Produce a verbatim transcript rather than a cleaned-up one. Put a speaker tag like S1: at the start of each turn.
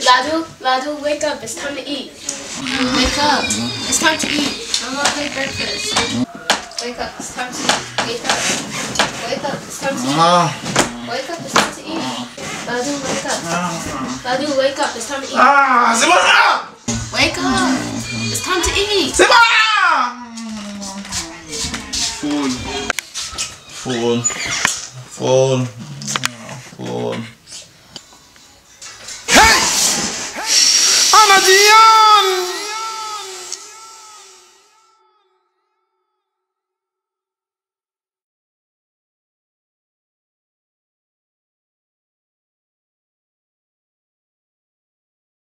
S1: Ladu, Ladu, wake up. It's time to eat. Wake up. It's time to eat. I'm gonna make breakfast. Wake up. It's time to eat. Wake up. Wake up. It's time to eat. Wake up. It's time to eat. Ladu, wake up. Ladu, wake up. It's time to eat.
S2: Ah, c'est bon.
S1: Wake up. It's time to eat.
S2: C'est bon. Full. Full. Full. Full. Hey! I'm a Jiyaan!